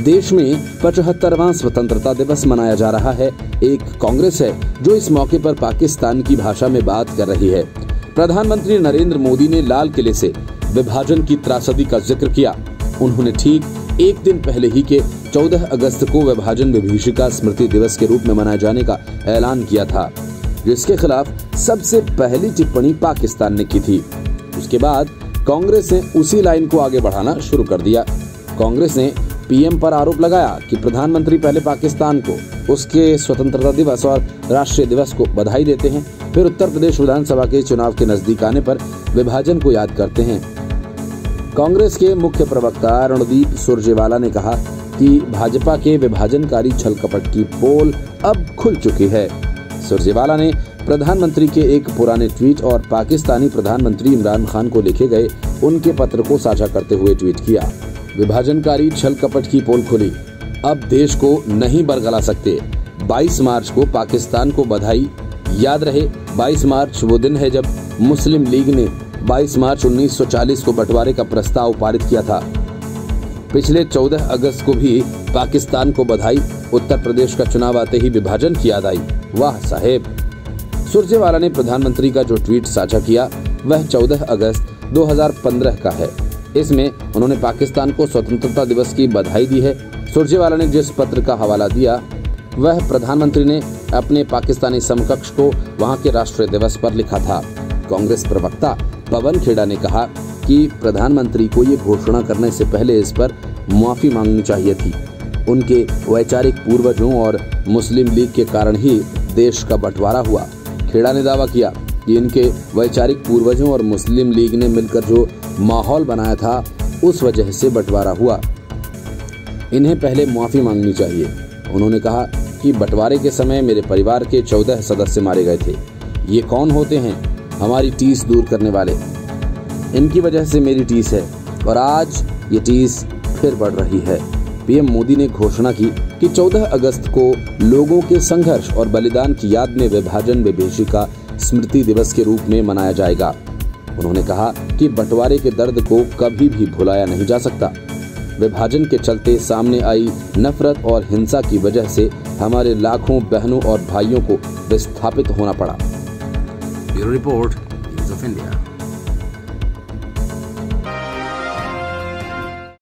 देश में 75वां स्वतंत्रता दिवस मनाया जा रहा है। एक कांग्रेस है जो इस मौके पर पाकिस्तान की भाषा में बात कर रही है। प्रधानमंत्री नरेंद्र मोदी ने लाल किले से विभाजन की त्रासदी का जिक्र किया। उन्होंने ठीक एक दिन पहले ही के 14 अगस्त को विभाजन विभीषिका स्मृति दिवस के रूप में मनाए जाने का ऐलान किया था, जिसके खिलाफ सबसे पहली टिप्पणी पाकिस्तान ने की थी। उसके बाद कांग्रेस ने उसी लाइन को आगे बढ़ाना शुरू कर दिया। कांग्रेस ने पीएम पर आरोप लगाया कि प्रधानमंत्री पहले पाकिस्तान को उसके स्वतंत्रता दिवस और राष्ट्रीय दिवस को बधाई देते हैं, फिर उत्तर प्रदेश विधानसभा के चुनाव के नजदीक आने पर विभाजन को याद करते हैं। कांग्रेस के मुख्य प्रवक्ता रणदीप सुरजेवाला ने कहा कि भाजपा के विभाजनकारी छल कपट की पोल अब खुल चुकी है। सुरजेवाला ने प्रधानमंत्री के एक पुराने ट्वीट और पाकिस्तानी प्रधानमंत्री इमरान खान को लिखे गए उनके पत्र को साझा करते हुए ट्वीट किया, विभाजनकारी छल कपट की पोल खुली, अब देश को नहीं बरगला सकते। 22 मार्च को पाकिस्तान को बधाई। याद रहे 22 मार्च वो दिन है जब मुस्लिम लीग ने 22 मार्च 1940 को बंटवारे का प्रस्ताव पारित किया था। पिछले 14 अगस्त को भी पाकिस्तान को बधाई। उत्तर प्रदेश का चुनाव आते ही विभाजन की याद आई। वाह साहेब। सुरजेवाला ने प्रधानमंत्री का जो ट्वीट साझा किया वह 14 अगस्त 2015 का है। इसमें उन्होंने पाकिस्तान को स्वतंत्रता दिवस की बधाई दी है। सुरजेवाला ने जिस पत्र का हवाला दिया वह प्रधानमंत्री ने अपने पाकिस्तानी समकक्ष को वहां के राष्ट्रीय दिवस पर लिखा था। कांग्रेस प्रवक्ता पवन खेड़ा ने कहा कि प्रधानमंत्री को ये घोषणा करने से पहले इस पर माफी मांगनी चाहिए थी। उनके वैचारिक पूर्वजों और मुस्लिम लीग के कारण ही देश का बंटवारा हुआ। खेड़ा ने दावा किया कि इनके वैचारिक पूर्वजों और मुस्लिम लीग ने मिलकर जो माहौल बनाया था उस वजह से बंटवारा हुआ। इन्हें पहले माफी मांगनी चाहिए। उन्होंने कहा कि बंटवारे के समय मेरे परिवार के 14 सदस्य मारे गए थे। ये कौन होते हैं? हमारी टीस दूर करने वाले। इनकी वजह से मेरी टीस है और आज ये टीस फिर बढ़ रही है। पीएम मोदी ने घोषणा की कि 14 अगस्त को लोगों के संघर्ष और बलिदान की याद में विभाजन विभीषिका स्मृति दिवस के रूप में मनाया जाएगा। उन्होंने कहा कि बंटवारे के दर्द को कभी भी भुलाया नहीं जा सकता। विभाजन के चलते सामने आई नफरत और हिंसा की वजह से हमारे लाखों बहनों और भाइयों को विस्थापित होना पड़ा। Bureau report, times of India.